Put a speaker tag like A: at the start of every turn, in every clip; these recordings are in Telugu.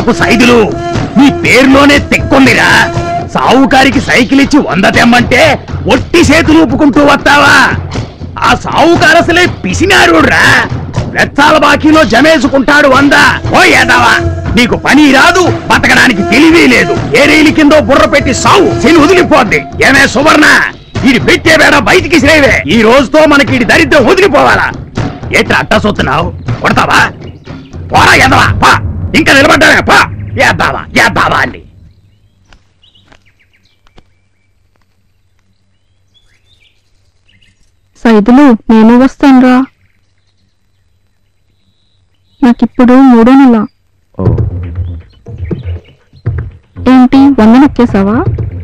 A: చెప్పకు సైదులు, నీ పేరులోనే తెక్కుందిరా. సావుకారికి సైకిల్ ఇచ్చి 100 తెమ్మంటే ఒట్టి చేతులు ఊపుకుంటూ వస్తావా? ఆ సావుకారు అసలే పిసినారుడ్రా. వెచ్చాల బాకీలో జమేసుకుంటాడు 100. ఓ ఏదావా, నీకు పని రాదు, బతకడానికి తెలివి లేదు. ఏ రైలు కిందో బుర్ర పెట్టి సావు, శని వదిలిపోద్ది. ఏమే సువర్ణ, ఇది పెట్టే వేడ బయటికి శ్రేవే. ఈ రోజుతో మనకి ఇది దరిద్రం వదిలిపోవాలా? ఎట్లా అట్టా సొత్తున్నావు? కొడతావా? పోరా ఎదవా, పా. ఇంకా నిలబడ్డావే, పా. ఏద్దావా అండి.
B: సైదులు, నేను వస్తానురా. నాకిప్పుడు 3వ నెల. ఏంటి 100 నొక్కేసావా?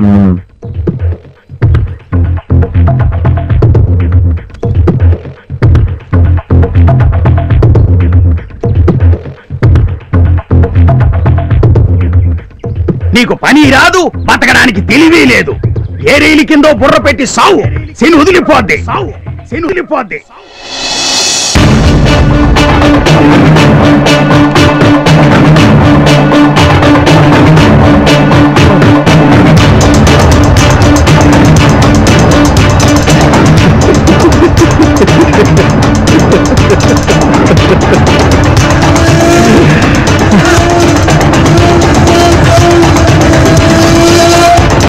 A: నీకు పని రాదు, బతకడానికి తెలివి లేదు. ఏ రైలు కిందో బుర్ర పెట్టి సావు, శని వదిలిపోద్ది.